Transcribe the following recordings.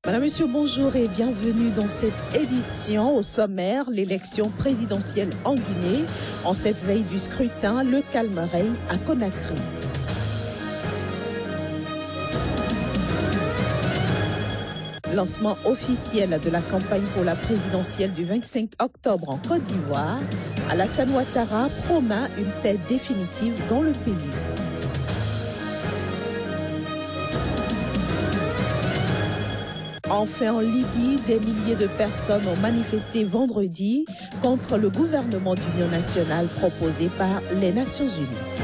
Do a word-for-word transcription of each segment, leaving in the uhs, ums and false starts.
Madame, Monsieur, bonjour et bienvenue dans cette édition. Au sommaire, l'élection présidentielle en Guinée. En cette veille du scrutin, le calme règne à Conakry. Lancement officiel de la campagne pour la présidentielle du vingt-cinq octobre en Côte d'Ivoire. Alassane Ouattara promet une paix définitive dans le pays. Enfin, en Libye, des milliers de personnes ont manifesté vendredi contre le gouvernement d'union nationale proposé par les Nations Unies.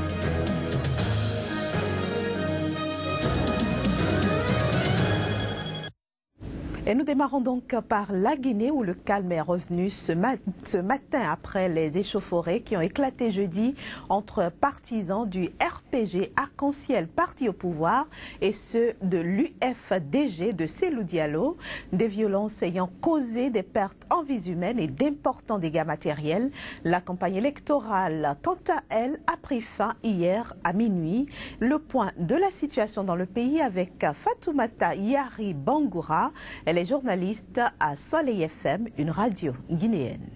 Et nous démarrons donc par la Guinée où le calme est revenu ce, mat ce matin après les échauffourées qui ont éclaté jeudi entre partisans du R P G Arc-en-Ciel parti au pouvoir et ceux de l'U F D G de Cellou Diallo. Des violences ayant causé des pertes en vies humaines et d'importants dégâts matériels. La campagne électorale, quant à elle, a pris fin hier à minuit. Le point de la situation dans le pays avec Fatoumata Yari Bangoura. Elle est journaliste à Soleil F M, une radio guinéenne.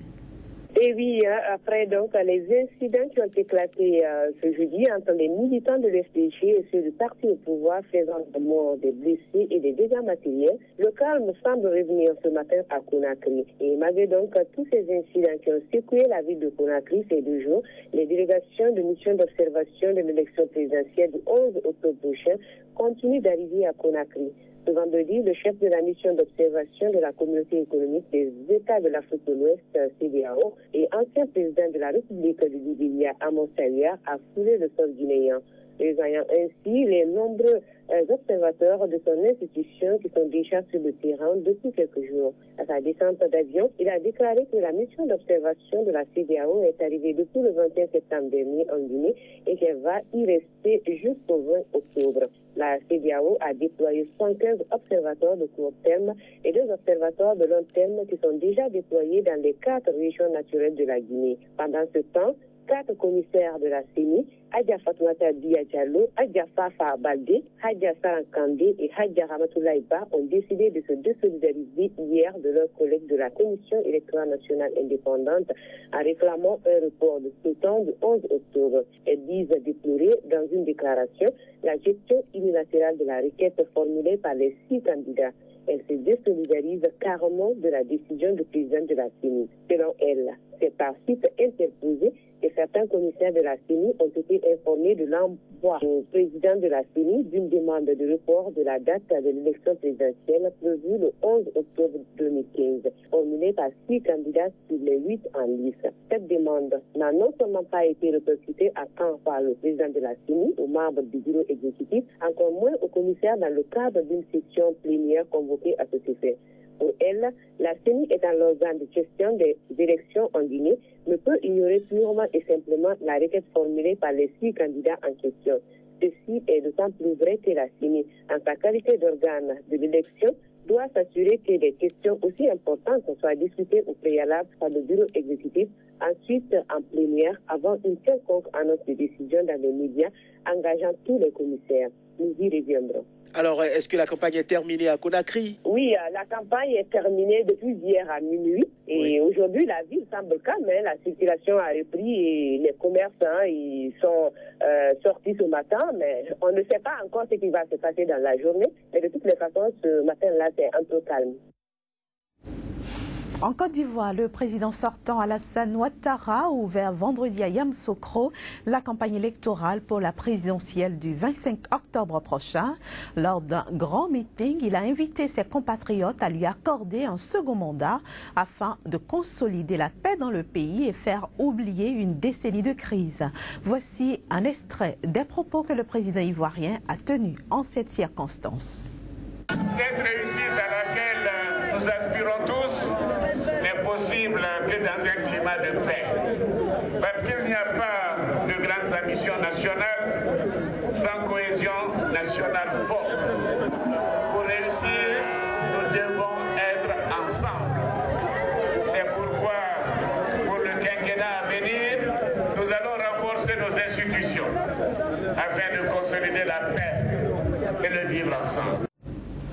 Et oui, après donc les incidents qui ont éclaté euh, ce jeudi entre les militants de l'U F D G et ceux du parti au pouvoir faisant des morts, des blessés et des dégâts matériels, le calme semble revenir ce matin à Conakry. Et malgré donc tous ces incidents qui ont secoué la ville de Conakry ces deux jours, les délégations de mission d'observation de l'élection présidentielle du onze octobre prochain continuent d'arriver à Conakry. Ce vendredi, le chef de la mission d'observation de la communauté économique des États de l'Afrique de l'Ouest, C D A O, et ancien président de la République du Libéria, Amos Salia, a foulé le sol guinéen, rejoignant ainsi les nombreux euh, observateurs de son institution qui sont déjà sur le terrain depuis quelques jours. À sa descente d'avion, il a déclaré que la mission d'observation de la C D A O est arrivée depuis le vingt et un septembre dernier en Guinée et qu'elle va y rester jusqu'au vingt octobre. La C D A O a déployé cent quinze observateurs de court terme et deux observateurs de long terme qui sont déjà déployés dans les quatre régions naturelles de la Guinée. Pendant ce temps, quatre commissaires de la C E N I, Hadja Fatoumata Diallo, Hadja Fafa Baldé, Hadja Sarankande et Hadja Ramatoulaye Ba ont décidé de se désolidariser hier de leurs collègues de la Commission électorale nationale indépendante en réclamant un report de scrutin du onze octobre. Elles disent déplorer dans une déclaration la gestion unilatérale de la requête formulée par les six candidats. Elle se désolidarise carrément de la décision du président de la C E N I. Selon elle, c'est par site interposé que certains commissaires de la C E N I ont été informés de l'envoi au président de la C E N I d'une demande de report de la date de l'élection présidentielle prévue le onze octobre deux mille quinze, formulée par six candidats sur les huit en lice. Cette demande n'a non seulement pas été répercutée à temps par le président de la C E N I, aux membres du bureau exécutif, encore moins aux commissaires dans le cadre d'une session plénière convoquée à cet effet. Pour elle, la C E N I étant l'organe de gestion des élections en Guinée, ne peut ignorer purement et simplement la requête formulée par les six candidats en question. Ceci est d'autant plus vrai que la C E N I, en sa qualité d'organe de l'élection, doit s'assurer que des questions aussi importantes soient discutées au préalable par le bureau exécutif, ensuite en plénière, avant une quelconque annonce de décision dans les médias engageant tous les commissaires. Nous y reviendrons. Alors, est-ce que la campagne est terminée à Conakry? Oui, la campagne est terminée depuis hier à minuit. Et oui. Aujourd'hui, la ville semble calme. Hein. La circulation a repris et les commerces hein, ils sont euh, sortis ce matin. Mais on ne sait pas encore ce qui va se passer dans la journée. Mais de toutes les façons, ce matin-là, c'est un peu calme. En Côte d'Ivoire, le président sortant Alassane Ouattara a ouvert vendredi à Yamoussoukro la campagne électorale pour la présidentielle du vingt-cinq octobre prochain. Lors d'un grand meeting, il a invité ses compatriotes à lui accorder un second mandat afin de consolider la paix dans le pays et faire oublier une décennie de crise. Voici un extrait des propos que le président ivoirien a tenus en cette circonstance. Cette réussite à laquelle nous aspirons tous n'est possible que dans un climat de paix. Parce qu'il n'y a pas de grandes ambitions nationales sans cohésion nationale forte. Pour réussir, nous devons être ensemble. C'est pourquoi, pour le quinquennat à venir, nous allons renforcer nos institutions afin de consolider la paix et le vivre ensemble.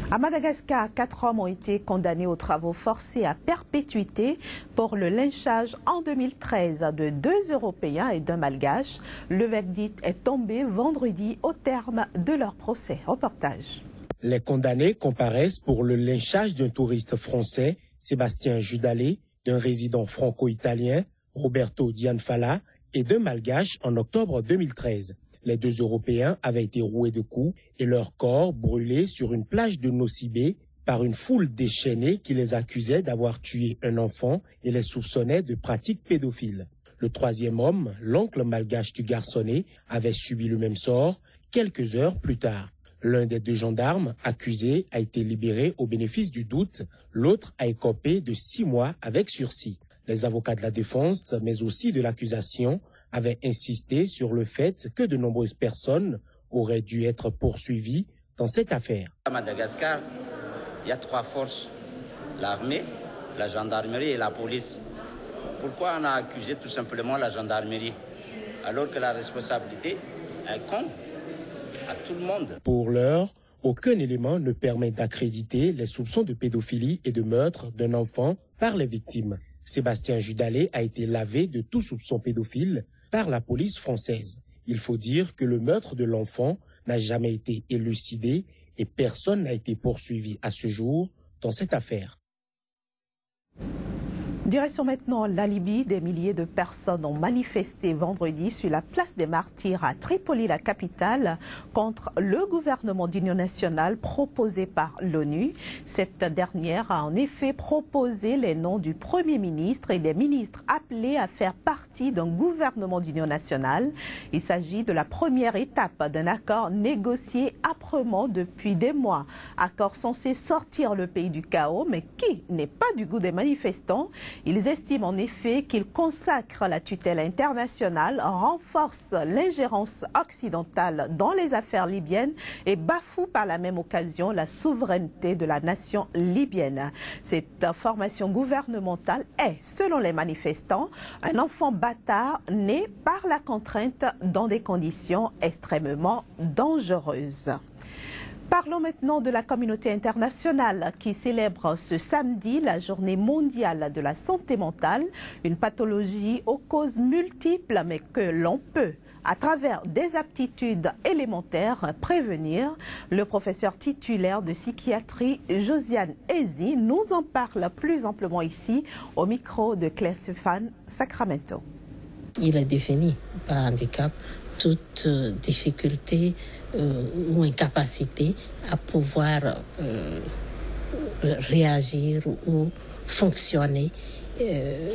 À Madagascar, quatre hommes ont été condamnés aux travaux forcés à perpétuité pour le lynchage en deux mille treize de deux Européens et d'un Malgache. Le verdict est tombé vendredi au terme de leur procès. Reportage. Les condamnés comparaissent pour le lynchage d'un touriste français, Sébastien Judalé, d'un résident franco-italien, Roberto Dianfala, et d'un Malgache en octobre deux mille treize. Les deux Européens avaient été roués de coups et leur corps brûlés sur une plage de Nosibé par une foule déchaînée qui les accusait d'avoir tué un enfant et les soupçonnait de pratiques pédophiles. Le troisième homme, l'oncle malgache du garçonnet, avait subi le même sort quelques heures plus tard. L'un des deux gendarmes accusés a été libéré au bénéfice du doute, l'autre a écopé de six mois avec sursis. Les avocats de la défense, mais aussi de l'accusation, avaient insisté sur le fait que de nombreuses personnes auraient dû être poursuivies dans cette affaire. À Madagascar, il y a trois forces, l'armée, la gendarmerie et la police. Pourquoi on a accusé tout simplement la gendarmerie, alors que la responsabilité incombe à tout le monde? Pour l'heure, aucun élément ne permet d'accréditer les soupçons de pédophilie et de meurtre d'un enfant par les victimes. Sébastien Judalé a été lavé de tout soupçon pédophile par la police française. Il faut dire que le meurtre de l'enfant n'a jamais été élucidé et personne n'a été poursuivi à ce jour dans cette affaire. Direction maintenant la Libye. Des milliers de personnes ont manifesté vendredi sur la place des Martyrs à Tripoli, la capitale, contre le gouvernement d'union nationale proposé par l'ONU. Cette dernière a en effet proposé les noms du Premier ministre et des ministres appelés à faire partie d'un gouvernement d'union nationale. Il s'agit de la première étape d'un accord négocié âprement depuis des mois. Accord censé sortir le pays du chaos, mais qui n'est pas du goût des manifestants. Ils estiment en effet qu'il consacre la tutelle internationale, renforce l'ingérence occidentale dans les affaires libyennes et bafoue par la même occasion la souveraineté de la nation libyenne. Cette formation gouvernementale est, selon les manifestants, un enfant bâtard né par la contrainte dans des conditions extrêmement dangereuses. Parlons maintenant de la communauté internationale qui célèbre ce samedi la journée mondiale de la santé mentale, une pathologie aux causes multiples mais que l'on peut, à travers des aptitudes élémentaires, prévenir. Le professeur titulaire de psychiatrie Josiane Ezi nous en parle plus amplement ici au micro de Claire Stéphane Sacramento. Il est défini par handicap toute difficulté euh, ou incapacité à pouvoir euh, réagir ou fonctionner euh,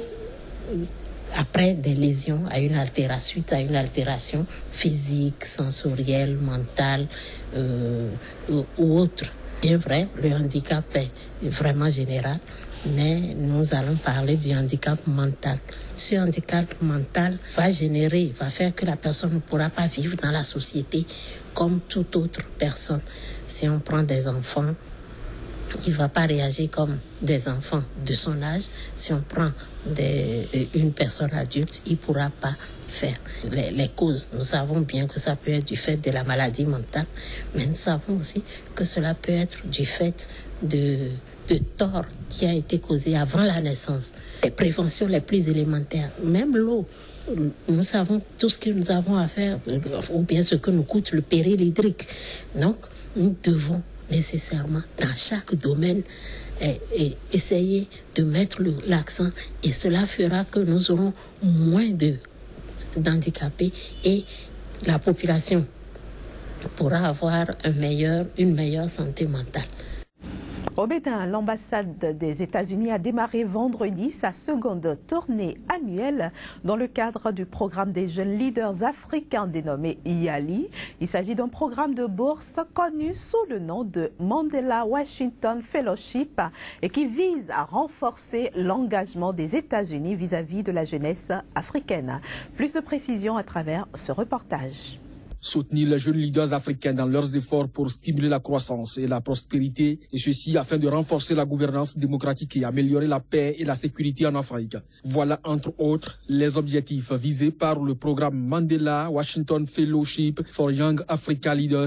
après des lésions, à une altération, suite à une altération physique, sensorielle, mentale euh, ou, ou autre. Bien vrai, le handicap est vraiment général, mais nous allons parler du handicap mental. Ce handicap mental va générer, va faire que la personne ne pourra pas vivre dans la société comme toute autre personne. Si on prend des enfants, il ne va pas réagir comme des enfants de son âge. Si on prend des, une personne adulte, il ne pourra pas faire. Les, les causes, nous savons bien que ça peut être du fait de la maladie mentale, mais nous savons aussi que cela peut être du fait de, de tort qui a été causé avant la naissance. Les préventions les plus élémentaires, même l'eau, nous savons tout ce que nous avons à faire, ou bien ce que nous coûte le péril hydrique. Donc, nous devons nécessairement, dans chaque domaine, et, et essayer de mettre l'accent, et cela fera que nous aurons moins de d'handicapés et la population pourra avoir un meilleur, une meilleure santé mentale. Au Bénin, l'ambassade des États-Unis a démarré vendredi sa seconde tournée annuelle dans le cadre du programme des jeunes leaders africains dénommé YALI. Il s'agit d'un programme de bourse connu sous le nom de Mandela Washington Fellowship et qui vise à renforcer l'engagement des États-Unis vis-à-vis de la jeunesse africaine. Plus de précisions à travers ce reportage. Soutenir les jeunes leaders africains dans leurs efforts pour stimuler la croissance et la prospérité, et ceci afin de renforcer la gouvernance démocratique et améliorer la paix et la sécurité en Afrique. Voilà entre autres les objectifs visés par le programme Mandela Washington Fellowship for Young Africa Leaders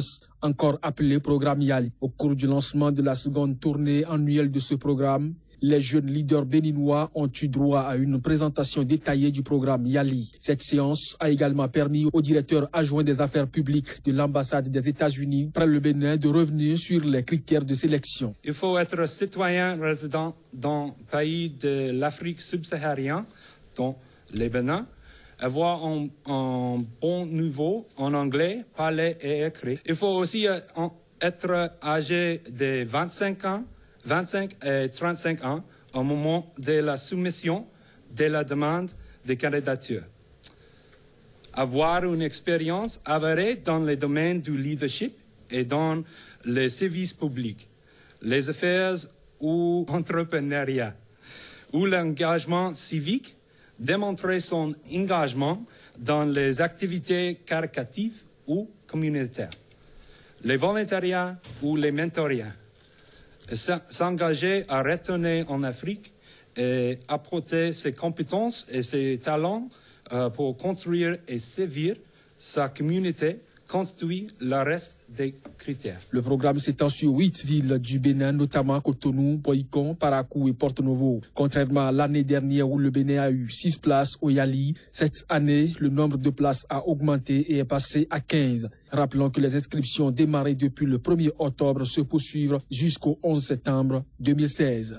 encore appelé programme Yali. Au cours du lancement de la seconde tournée annuelle de ce programme, les jeunes leaders béninois ont eu droit à une présentation détaillée du programme Yali. Cette séance a également permis au directeur adjoint des affaires publiques de l'ambassade des États-Unis près le Bénin de revenir sur les critères de sélection. Il faut être citoyen résident dans un pays de l'Afrique subsaharienne, dont le Bénin, avoir un, un bon niveau en anglais, parler et écrire. Il faut aussi être âgé de vingt-cinq ans, vingt-cinq et trente-cinq ans au moment de la soumission de la demande de candidature. Avoir une expérience avérée dans les domaines du leadership et dans les services publics, les affaires ou l'entrepreneuriat, ou l'engagement civique, démontrer son engagement dans les activités caritatives ou communautaires, les volontariats ou les mentoriats. S'engager à retourner en Afrique et apporter ses compétences et ses talents euh, pour construire et servir sa communauté constitue le reste des critères. Le programme s'étend sur huit villes du Bénin, notamment Cotonou, Boïcon, Parakou et Porto-Novo. Contrairement à l'année dernière où le Bénin a eu six places au Yali, cette année, le nombre de places a augmenté et est passé à quinze. Rappelons que les inscriptions démarrées depuis le premier octobre se poursuivent jusqu'au onze septembre deux mille seize.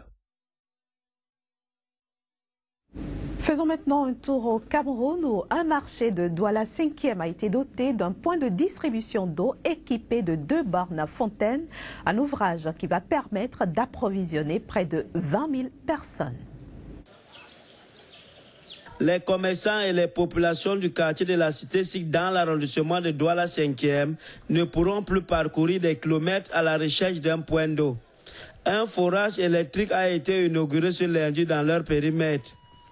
Faisons maintenant un tour au Cameroun où un marché de Douala cinquième a été doté d'un point de distribution d'eau équipé de deux bornes à fontaine, un ouvrage qui va permettre d'approvisionner près de vingt mille personnes. Les commerçants et les populations du quartier de la Cité Sikh dans l'arrondissement de Douala cinquième ne pourront plus parcourir des kilomètres à la recherche d'un point d'eau. Un forage électrique a été inauguré ce lundi dans leur périmètre.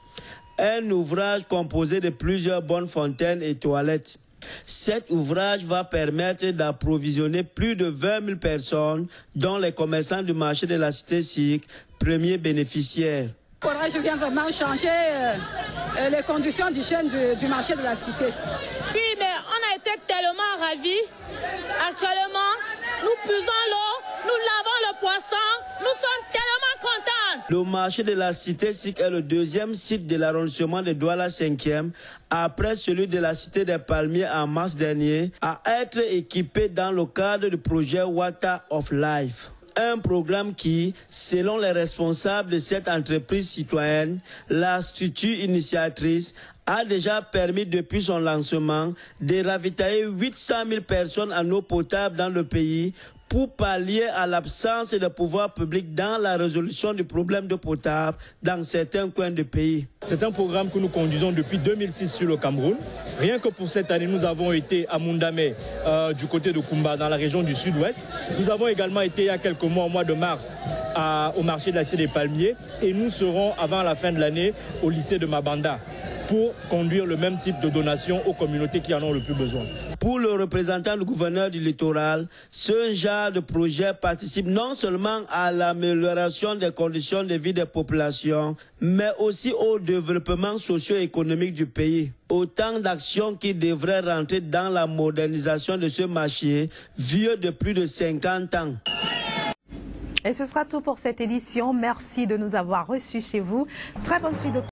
Un ouvrage composé de plusieurs bonnes fontaines et toilettes. Cet ouvrage va permettre d'approvisionner plus de vingt mille personnes, dont les commerçants du marché de la Cité Sikh, premiers bénéficiaires. Le forage vient vraiment changer euh, les conditions d'hygiène du, du marché de la Cité. Oui, mais on a été tellement ravis. Actuellement, nous puisons l'eau, nous lavons le poisson, nous sommes tellement contents. Le marché de la Cité Sikh est le deuxième site de l'arrondissement de Douala cinquième, après celui de la Cité des Palmiers en mars dernier, à être équipé dans le cadre du projet Water of Life. Un programme qui, selon les responsables de cette entreprise citoyenne, la structure initiatrice, a déjà permis depuis son lancement de ravitailler huit cent mille personnes en eau potable dans le pays pour pallier à l'absence de pouvoir public dans la résolution du problème d'eau potable dans certains coins du pays. C'est un programme que nous conduisons depuis deux mille six sur le Cameroun. Rien que pour cette année, nous avons été à Mundamé, euh, du côté de Kumba, dans la région du sud-ouest. Nous avons également été il y a quelques mois, au mois de mars, à, au marché de la Cité des Palmiers. Et nous serons, avant la fin de l'année, au lycée de Mabanda, pour conduire le même type de donation aux communautés qui en ont le plus besoin. Pour le représentant du gouverneur du littoral, ce genre de projet participe non seulement à l'amélioration des conditions de vie des populations, mais aussi au développement socio-économique du pays. Autant d'actions qui devraient rentrer dans la modernisation de ce marché vieux de plus de cinquante ans. Et ce sera tout pour cette édition. Merci de nous avoir reçus chez vous. Très bonne suite de